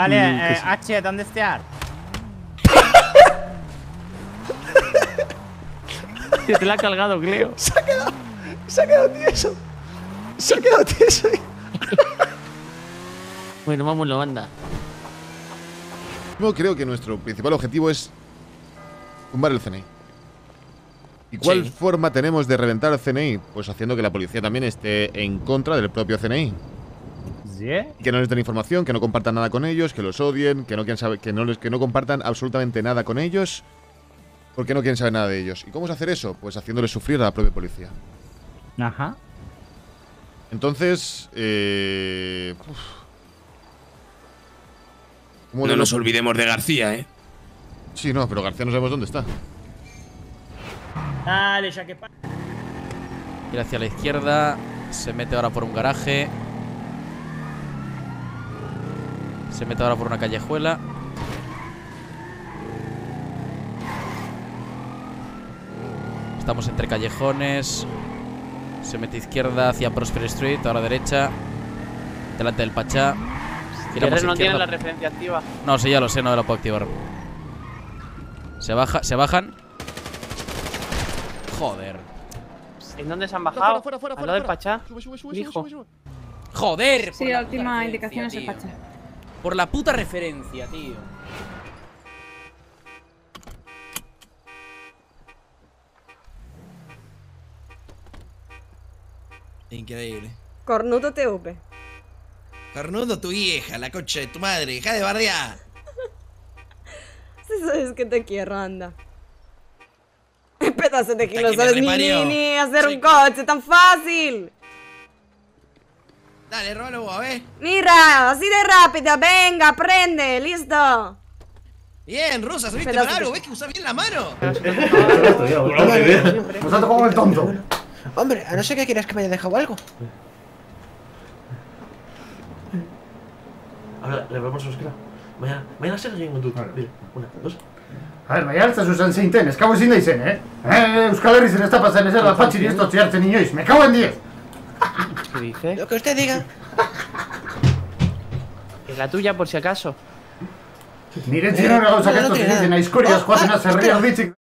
Vale, H, ¿dónde estás? Tío, te la ha cargado, Cleo. Se ha quedado tieso. Se ha quedado tieso. Bueno, vámonos, anda. Yo creo que nuestro principal objetivo es tumbar el CNI. ¿Y cuál forma tenemos de reventar el CNI? Pues haciendo que la policía también esté en contra del propio CNI. ¿Sí? Que no les den información, que no compartan nada con ellos, que los odien, que no quieran saber, que no compartan absolutamente nada con ellos, porque no quieren saber nada de ellos. ¿Y cómo es hacer eso? Pues haciéndoles sufrir a la propia policía. Ajá. Entonces, no nos olvidemos de García, ¿eh? Sí, no, pero García no sabemos dónde está. Dale, ya que Ir hacia la izquierda. Se mete ahora por un garaje. Se mete ahora por una callejuela. Estamos entre callejones. Se mete izquierda hacia Prosper Street. Ahora derecha. Delante del Pachá. ¿Quieres no tiene la referencia activa? No, sí, ya lo sé, no me lo puedo activar. Se bajan. Joder. ¿En dónde se han bajado? Fuera, ¿Al lado del Pachá? Sube. Joder. Sí, la última indicación es el Pachá. Por la puta referencia, tío. Increíble. Cornudo TV. Carnudo, tu hija, la concha de tu madre, deja de bardear. Si sabes que te quiero, anda. Pedazo de que Hasta no que me sabes reparió. ni hacer un coche tan fácil. Dale, róbalo vos, Mira, así de rápida, venga, aprende, listo. Bien, Rosa, subiste Pedazo para algo, de- ves que usás bien la mano. Nos ha tocado el tonto. Hombre, a no ser que quieras que me haya dejado algo. Ahora le vamos a buscar. Mañana se egin dut. Una, dos. A ver, mañana está Susan Seinten, es cago en sin izen, Euskal Herri se le está pasando ese la Patxi y esto txiartzen inoiz. Me cago en 10. ¿Qué dice? Lo que usted diga. Es la tuya, por si acaso. Nire txino gauzak no esto tiene se dicen nada. a historias joaten a zerri erditzik.